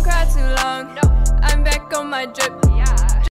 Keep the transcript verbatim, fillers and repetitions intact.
cry too long. I'm back on my drip.